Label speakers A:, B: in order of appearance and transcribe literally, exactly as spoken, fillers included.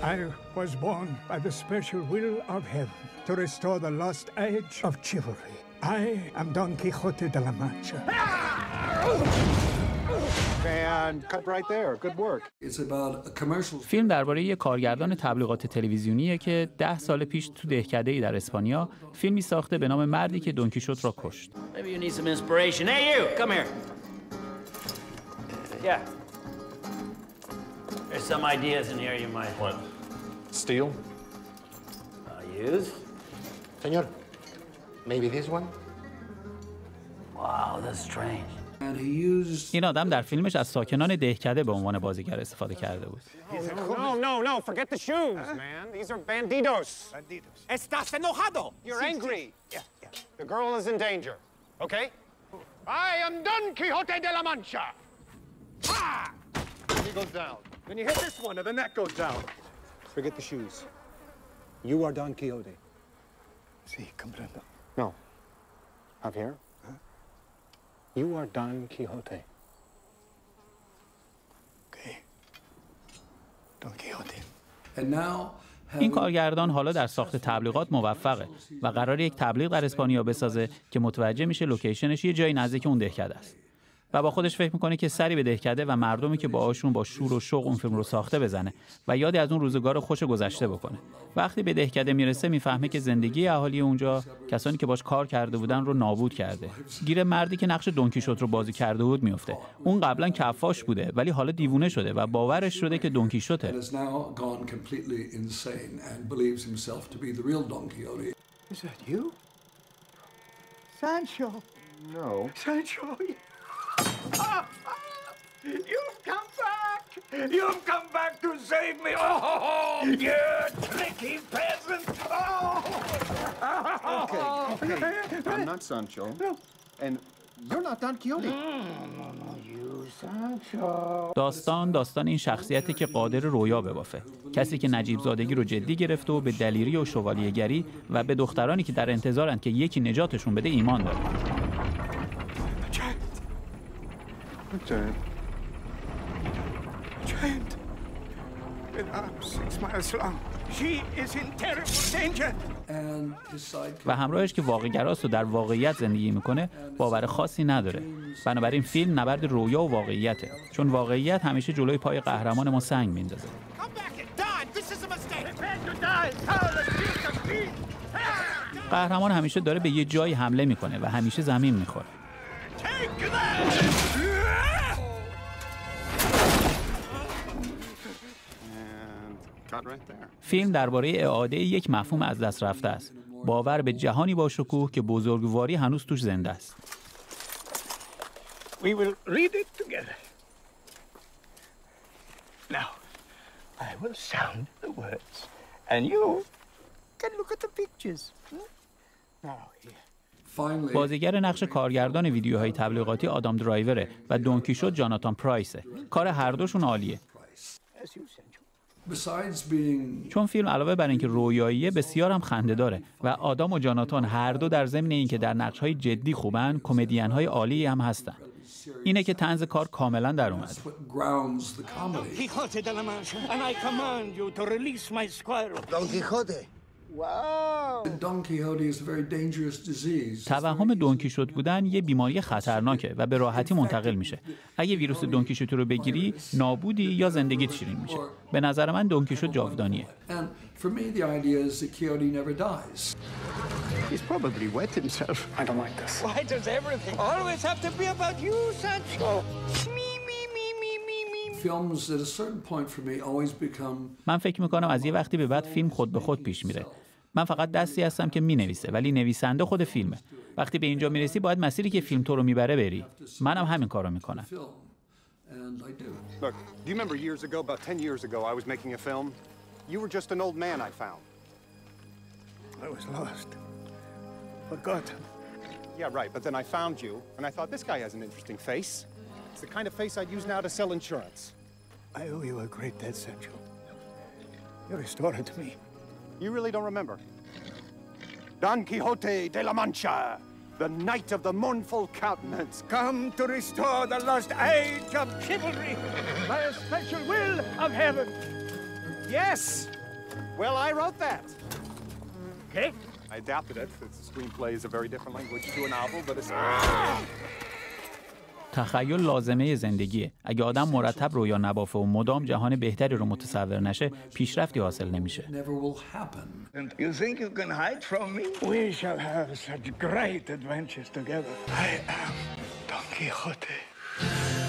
A: I was born by the special will of heaven to restore the lost age of chivalry. I am Don Quixote de la Mancha.
B: And cut right there. Good work.
C: It's about a commercial.
D: فیلم درباره یک کارگردان تبلیغات تلویزیونیه که ده سال پیش تو دهکده‌ای در اسپانیا فیلمی ساخته به نام مردی که دون کیشوت را کشت.
E: Maybe you need some inspiration. Hey you, come here. Yeah. There's some ideas in here you might want.
B: Steal?
E: Uh, use?
B: Señor, maybe this one?
E: Wow, that's strange.
C: And he used.
D: این آدم در فیلمش از ساکنان دهکده به عنوان بازیگر استفاده کرده بود.
B: No, no, no, forget the shoes, man. These are bandidos. Bandidos.
F: Estás enojado.
B: You're angry. Yeah, yeah. The girl is in danger, okay? I am Don Quixote de la Mancha. Ah! He goes down. Then you hit this one, and the neck goes down. Forget the shoes. You are Don Quixote.
A: Sí, comprendo.
B: No. Javier? Huh? You are Don Quixote.
A: Okay. Don Quixote.
C: And now.
D: این کارگردان حالا در ساخت تبلیغات موفقه و قرار یک تبلیغ در اسپانیا بسازه که متوجه میشه لوکیشنش یه جایی نزدیک اون دهکده است. و با خودش فکر میکنه که سری به دهکده و مردمی که باهاشون با شور و شوق اون فیلم رو ساخته بزنه و یادی از اون روزگار خوش گذشته بکنه. وقتی به دهکده میرسه میفهمه که زندگی اهالی اونجا کسانی که باش کار کرده بودن رو نابود کرده. گیر مردی که نقش دون کیشوت رو بازی کرده بود میفته. اون قبلا کفاش بوده ولی حالا دیوونه شده و باورش شده که دون کیشوته.
A: Is that you? Sancho.
B: No.
A: Sancho. Ah, you've come back! You've come back to save me! Oh, you tricky peasant! Oh.
B: Okay, okay. I'm not Sancho.
A: No.
B: And you're not Don Quixote.
A: No, no, you, Sancho.
D: داستان داستان این شخصیتی که قادر رویا ببافه. کسی که نجیب زادگی رو جدی گرفته و به دلیری و شوالیه‌گری و به دخترانی که در انتظارن که یکی نجاتشون بده ایمان داره.
A: Giant. Giant. With arms six miles long. She is in terrible danger.
D: و همراهش که واقع‌گراست و در واقعیت زندگی میکنه باور خاصی نداره. بنابراین فیلم نبرد رویا و واقعیته. چون واقعیت همیشه جلوی پای قهرمان ما سنگ میندازه. قهرمان همیشه داره به یه جایی حمله میکنه و همیشه زمین میخوره. فیلم درباره اعاده یک مفهوم از دست رفته است. باور به جهانی با شکوه که بزرگواری هنوز توش زنده است.
A: We will read it together. Now, I will sound the words, and you can look at the pictures. Now, here.
D: بازیگر نقش کارگردان ویدیوهای تبلیغاتی آدام درایوره و دون کیشوت جاناتان پرایسه. کار هر دوشون عالیه. چون فیلم علاوه بر اینکه رویاییه بسیار هم خنده داره و آدام و جاناتان هر دو در ضمن اینکه در نقش‌های جدی خوبن، کمدین‌های عالی هم هستن. اینه که طنز کار کاملا در اومده. توهم دون کیشوت بودن یه بیماری خطرناکه و به راحتی منتقل میشه. اگه ویروس دون کیشوت رو بگیری، نابودی یا زندگیت شیرین میشه. به نظر من دون کیشوت جاودانیه.
B: He's probably wet himself. I don't like this.
A: Why does everything always have to be about you, Sancho? Me, me, me, me, me, me.
C: Films at a certain point for me always become.
D: من فکر میکنم از یه وقتی به بعد فیلم خود به خود پیش میره. من فقط دستی هستم که مینویسه ولی نویسنده خود فیلمه. وقتی به اینجا میرسی باید مسیری که فیلم تو رو میبره بری. منم همین کارو میکنم.
B: Look, do you remember years ago, about ten years ago, I was making a film? You were just an old man I found.
A: I was lost. Forgotten.
B: Yeah, right, but then I found you, and I thought, this guy has an interesting face. It's the kind of face I'd use now to sell insurance.
A: I owe you a great debt, Sancho. You restored it to me.
B: You really don't remember? Don Quixote de la Mancha, the knight of the mournful countenance.
A: Come to restore the lost age of chivalry by a special will of heaven.
B: Yes! Well, I wrote that.
A: Okay?
B: I adapted it. The screenplay is a very different language to a novel, but it's...
D: تخیل لازمه زندگیه. اگه آدم مرتب رویا نبافه و مدام جهان بهتری رو متصور نشه، پیشرفتی حاصل نمیشه.
C: never will happen.
A: And you think you can hide from me? We shall have such great adventures together. I am Don Quixote.